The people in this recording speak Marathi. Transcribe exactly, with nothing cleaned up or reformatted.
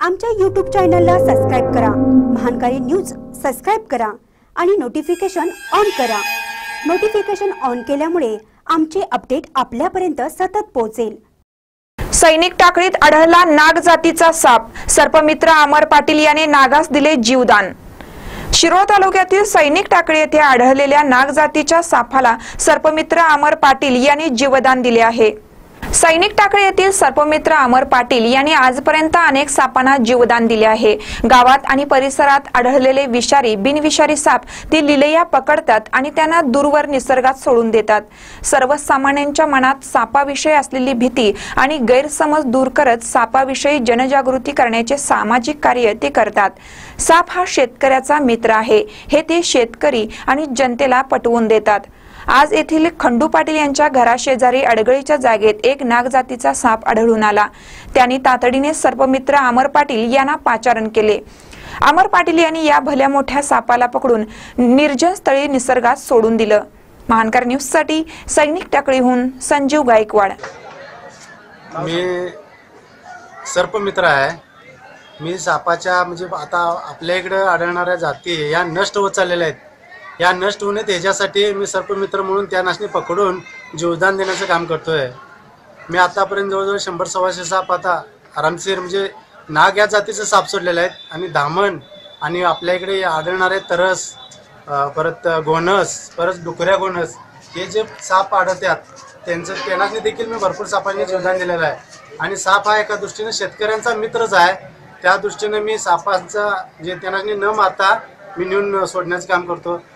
आमच्या यूट्यूब चॅनलला सबस्क्राइब करा, महानकारी न्यूज सबस्क्राइब करा आणि नोटिफिकेशन ऑन करा। नोटिफिकेशन ऑन केल्यामुळे आमचे अपडेट आपल्यापर्यंत सतत पोहोचेल। सैनिक टाकळीत आढळला नाग जातीचा साप, सर्पमित्र अमर पाटील याने नागास दिले जीवदान। शिरोळ तालुक्यातील सैनिक टाकळी येथे आढळलेल्या नाग जातीच्या सापाला सर्पमित्र अमर पाटील यांनी जीवदान दिले आहे। सैनिक टाकळी येथील सर्पमित्र अमर पाटील यांनी आजपर्यंत अनेक सापांना जीवदान दिले आहे। गावात आणि परिसरात आढळलेले विषारी बिनविषारी साप ते लिलया पकडतात आणि त्यांना दूरवर निसर्गात सोडून देतात। सर्वसामान्यांच्या मनात सापाविषयी असलेली भीती आणि गैरसमज दूर करत सापाविषयी जनजागृती करण्याचे सामाजिक कार्य ते करतात। साप हा शेतकऱ्याचा मित्र आहे हे ते शेतकरी आणि जनतेला पटवून देतात। आज येथील खंडू पाटील यांच्या घराशेजारी अडगळीच्या जागेत एक नाग जातीचा साप आढळून आला। त्यांनी तातडीने सर्पमित्र अमर पाटील यांना पाचारण केले। अमर पाटील यांनी या भल्या मोठ्या सापाला पकडून निर्जन स्थळी निसर्गात सोडून दिलं। महानकर न्यूज साठी सैनिक टाकळीहून संजीव गायकवाड। मी सर्पमित्र आहे। मी सापाच्या म्हणजे आता आपल्या इकडे आढळणाऱ्या जाती या नष्ट होत चाललेल्या आहेत। या नष्ट होऊ नयेत याच्यासाठी मी सर्पमित्र म्हणून त्या नाशनी पकडून जीवदान देण्याचं काम करतोय। मी आतापर्यंत जवळजवळ शंभर सव्वाशे साप आता आरामशीर म्हणजे नाग या जातीचे साप सोडलेले आहेत आणि धामण आणि आपल्या इकडे आढळणारे तरस, परत गोनस, परत डुकऱ्या गोनस हे जे साप आढळतात त्यांचं त्यांनाच देखील मी भरपूर सापांनी जीवदान दिलेलं आहे। आणि साप हा एका दृष्टीने शेतकऱ्यांचा मित्रच आहे। त्या दृष्टीने मी सापांचा जे त्यांना न मारता मी नेऊन सोडण्याचं काम करतो।